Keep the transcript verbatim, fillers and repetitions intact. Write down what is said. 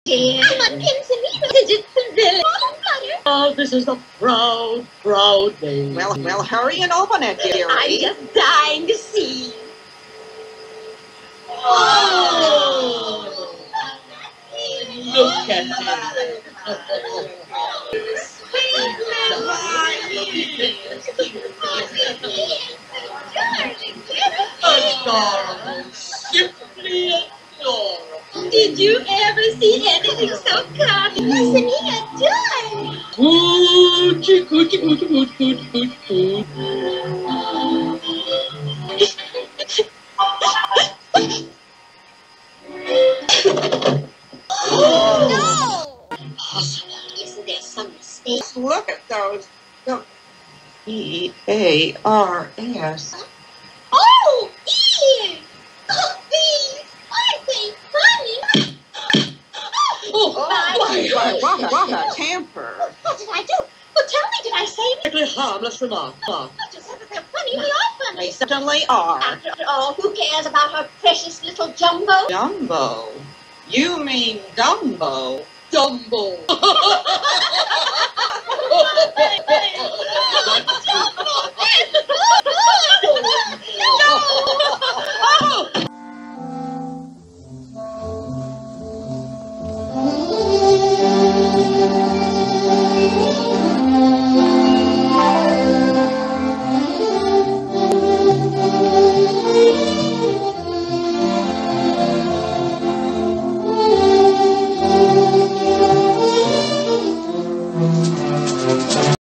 dear. I'm on Pincinino. Did you really? Oh, this is a proud, proud day. Well, well, hurry and open it, dearie. I'm just dying to see. Oh! Look at it. Sweet Adorable. Simply adorable. Did you ever see anything so common? Isn't he adorable? Coochie, coochie, coochie, coochie, coochie, coochie. Oh, no! Impossible. Isn't there some mistake? Look at those. The E A R S. Oh, ears! Oh, these! Aren't they funny? Oh, my why? What, what, what a temper. What did I do? Well, tell me, did I say anything? Perfectly harmless remark. I just said that they're funny. They are funny. They certainly are. After all, who cares about her precious little Jumbo? Dumbo. You mean Dumbo? Dumbo. No!